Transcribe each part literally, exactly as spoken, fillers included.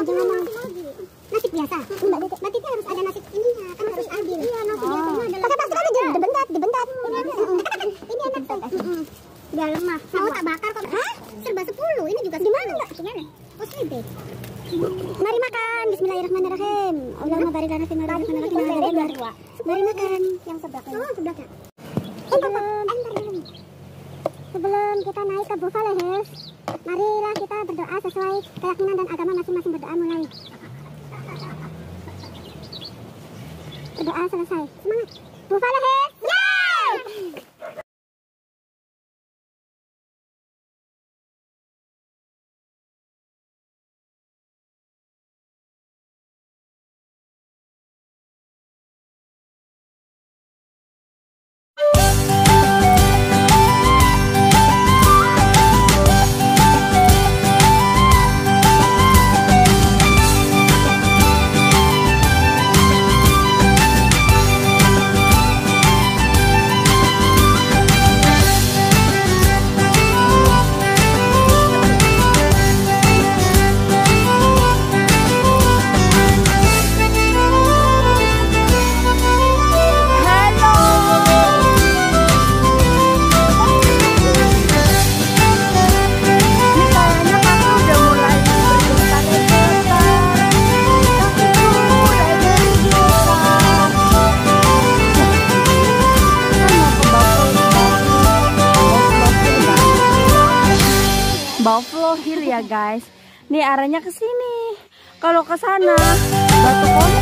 lagi ngomong nasib biasa. Mbak Dede, Mbak Dede harus ada nasib ininya, kan harus adil. Iya, nasib biasanya adalah pakai plaster aja, dibentat, dibentat. Ini enak tuh. Biar lemah. Mau tak bakar kok. Hah? Serba sepuluh. Ini juga di mana, Mbak? Gimana? Oh, sini. Mari makan. Bismillahirrahmanirrahim. Allahumma barik lana fima razaqtana. Mari makan. Yang sebelahnya. Oh, sebelahnya. Sebelum, sebelum kita naik ke Buffalo Hills, marilah kita berdoa sesuai keyakinan dan agama masing-masing. Berdoa mulai. Berdoa selesai. Semangat. Buffalo Hills. Yeay! Buffalo Hill ya guys. Nih arahnya ke sini. Kalau ke sana Batu Komet.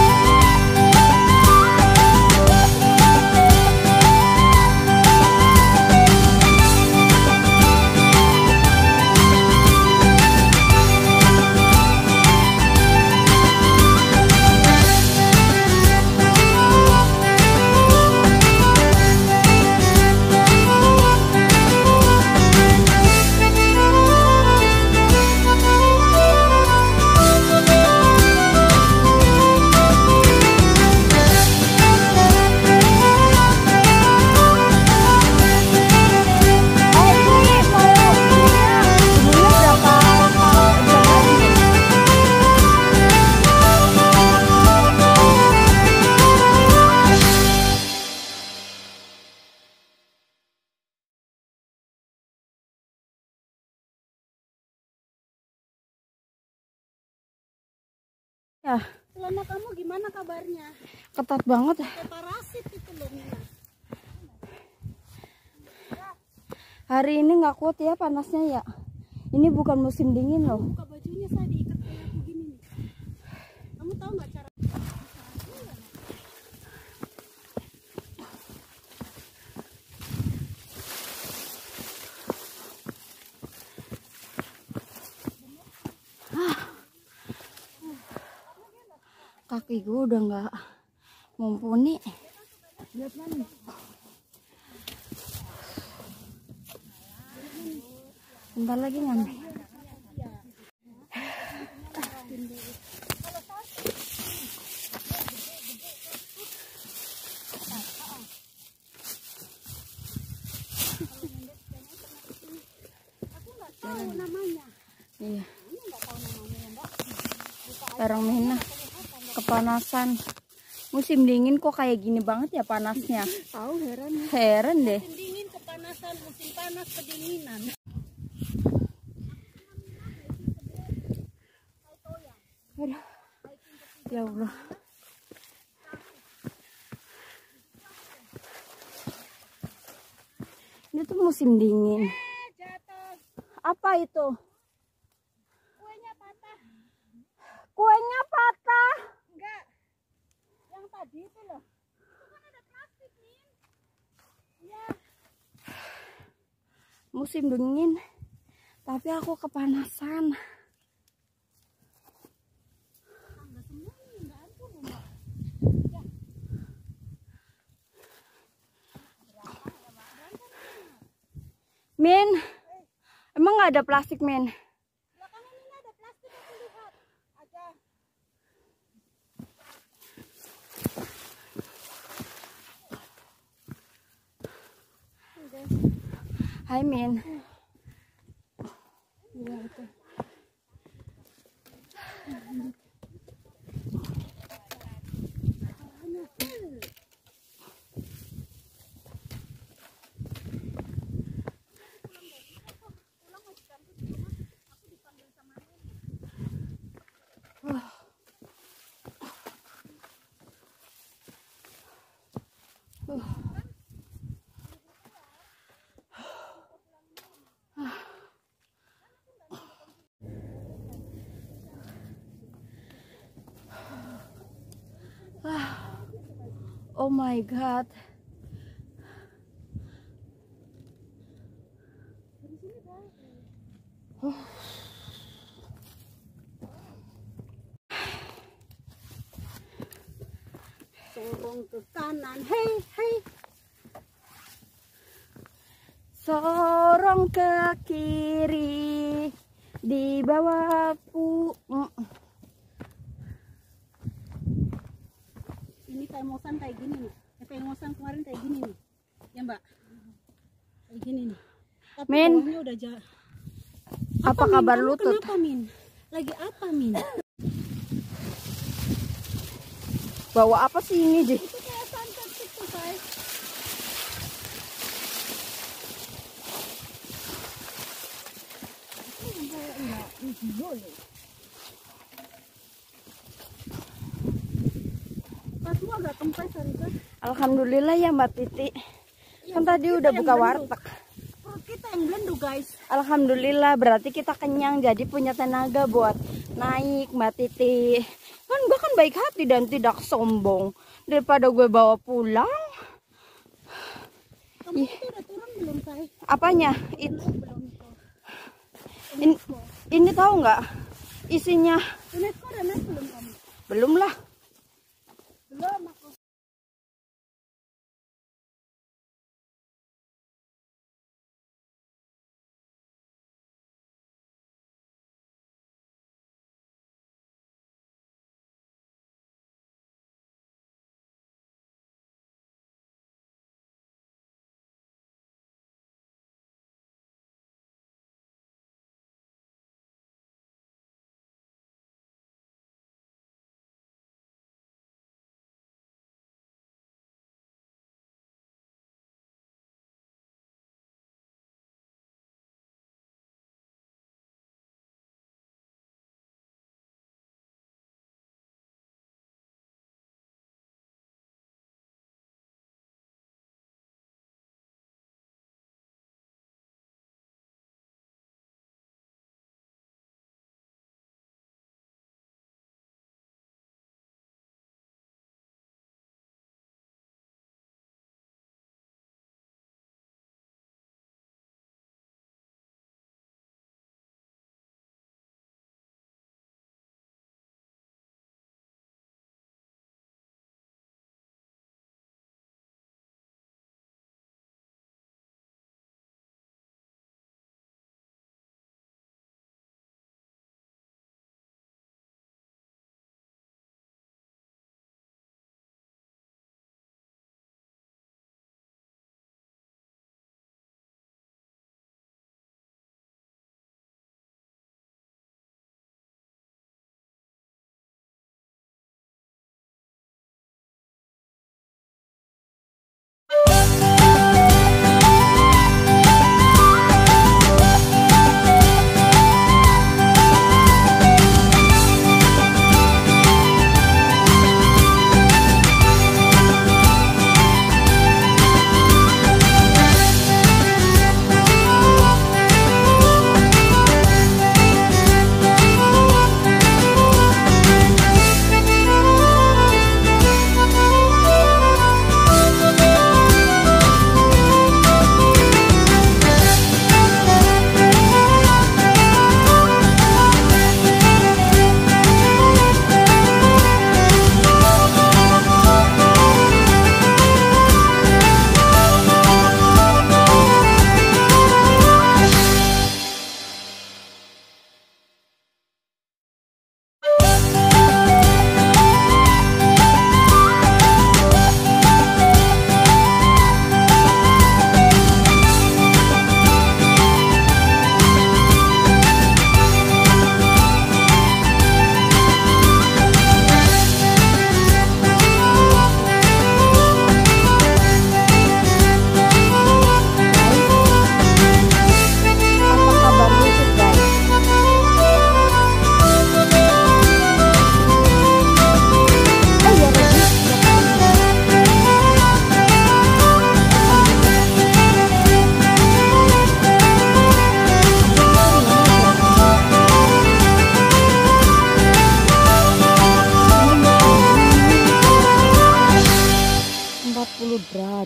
Ya. Celana kamu gimana kabarnya? Ketat banget. Kayak parasit itu loh, Mina. Hari ini nggak kuat ya panasnya ya. Ini bukan musim dingin loh. Buka bajunya saya diikat kayak begini nih. Kamu tahu nggak cara? Kaki gue udah nggak mumpuni. Lihat mana? Bentar lagi nyampe. Aku nggak tahu namanya. Iya. Ini nggak tahu namanya, Mbak. Sekarang Mina kepanasan. Musim dingin kok kayak gini banget ya panasnya. Tahu heran. Heran deh. Musim dingin kepanasan, musim panas kedinginan. Aduh. Ya Allah. Ini tuh musim dingin. Jatuh. Apa itu? Kuenya patah. Kuenya patah. Enggak. Yang tadi itu loh. Itu kan ada plastik, Min. Iya. Musim dingin. Tapi aku kepanasan. Tangga semua ini enggak ada, Mbak. Ya. Min, emang nggak ada plastik, Min? Belakangan ini ada plastik, aku lihat. Ada. Hai, Min. Iya itu. Oh my god. Sorong ke kanan, hei hei. Sorong ke kiri di bawah pu. Ini kayak mosan kayak gini nih. Kayak mosan kemarin kayak gini nih. Ya Mbak. Kayak gini nih. Tapi Min, bawahnya udah ja. apa Min? kabar Kamu lutut? Kenapa Min? Lagi apa Min? Bawa apa sih ini deh? Itu kayak sunset gitu guys. Pasmu agak kempes hari itu. Alhamdulillah ya Mbak Titi. Kan tadi udah buka warteg. Perut kita yang belendu guys. Alhamdulillah berarti kita kenyang, jadi punya tenaga buat naik Mbak Titi. Kan gue kan baik hati dan tidak sombong. Daripada gue bawa pulang. Kamu itu udah turun belum say? Apanya? It, Belum. in, ini tahu nggak isinya? UNESCO udah naik belum kamu? Belum lah. Belum aku.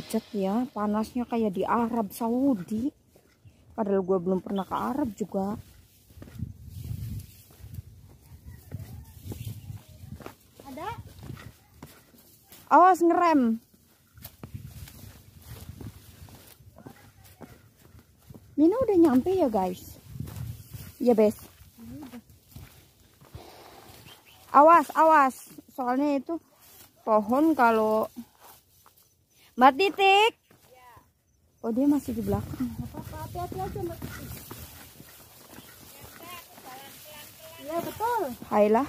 derajat ya, panasnya kayak di Arab Saudi. Padahal gue belum pernah ke Arab juga. Ada? Awas ngerem. Mina udah nyampe ya guys. Iya Bes. Awas, awas. Soalnya itu pohon kalau Mbak Titik. Oh dia masih di belakang. Hati-hati aja Mbak. Iya betul. Hailah.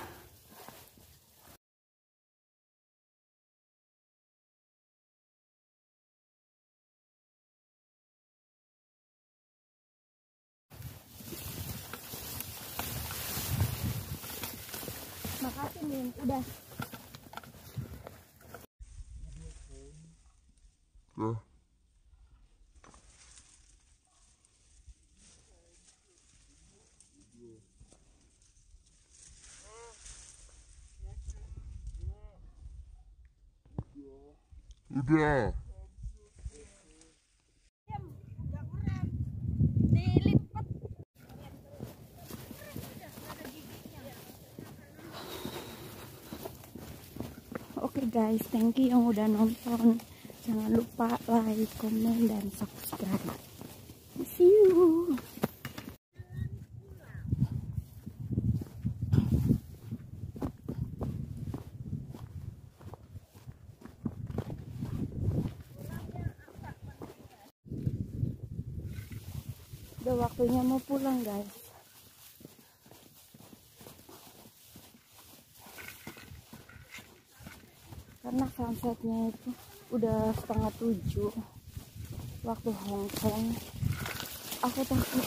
Makasih Min, udah. Nah. Udah. Oke guys, thank you yang udah nonton. Jangan lupa like, komen, dan subscribe. See you. Udah waktunya mau pulang guys. Karena sunsetnya itu udah setengah tujuh waktu Hong Kong. Aku takut.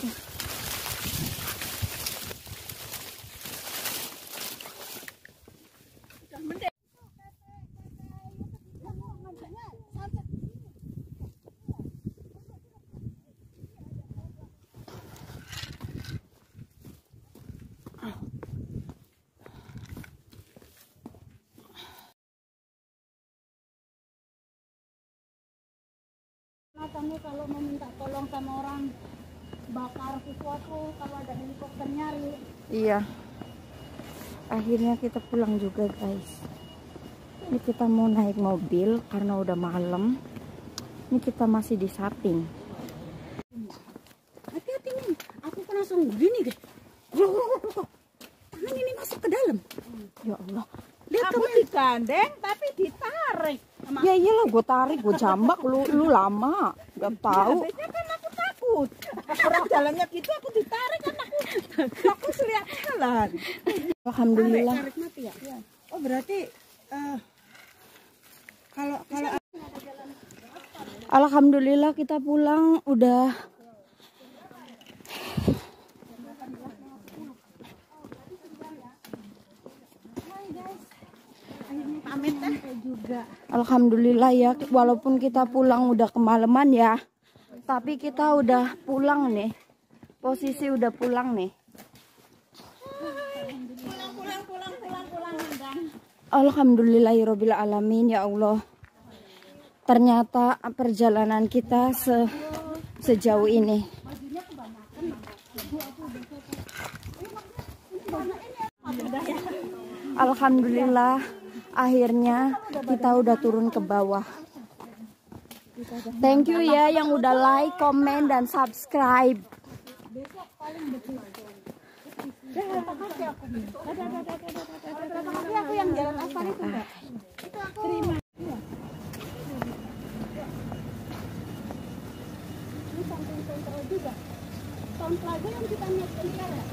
Nah, kamu kalau mau minta tolong sama orang bakar sesuatu, kalau ada helikopter nyari. Iya. Akhirnya kita pulang juga guys. Ini kita mau naik mobil karena udah malam. Ini kita masih di Saping. Hati-hati nih, aku kan langsung gini deh. Tangan ini masuk ke dalam. Ya Allah. Lihat kamu digandeng tapi ditarik. Sama Ya iyalah gue tarik, gue jambak lu lu lama. Gak tahu. biasanya kan aku takut. Orang jalannya gitu aku ditarik kan aku. Aku selihat jalan. Alhamdulillah. Tarik mati ya? Oh berarti eh, kalau kalau Alhamdulillah kita pulang udah. pamit kan juga. Alhamdulillah ya, walaupun kita pulang udah kemalaman ya, tapi kita udah pulang nih. Posisi udah pulang nih. Pulang pulang pulang pulang pulang dan Alhamdulillahirabbil alamin ya Allah. Ternyata perjalanan kita se sejauh ini. Alhamdulillah akhirnya kita udah turun ke bawah. Thank you ya yang udah like, komen, dan subscribe. tapi aku yang jalan aspal itu enggak. Itu aku terima. Ini samping sentral juga. Tahun Plaza yang kita naik bentar ya.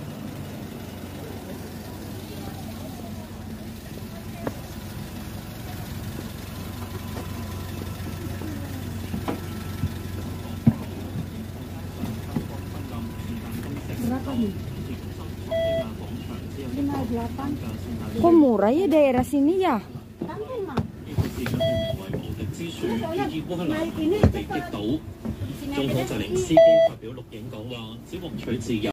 Berapa nih? lima puluh delapan. Kok murah ya daerah sini ya? Kampung mah. 之處，以烏克蘭 naik ini 被擊倒， Sini 總 aja 統 deh. 澤連斯基發表錄影講話，只獲取自由。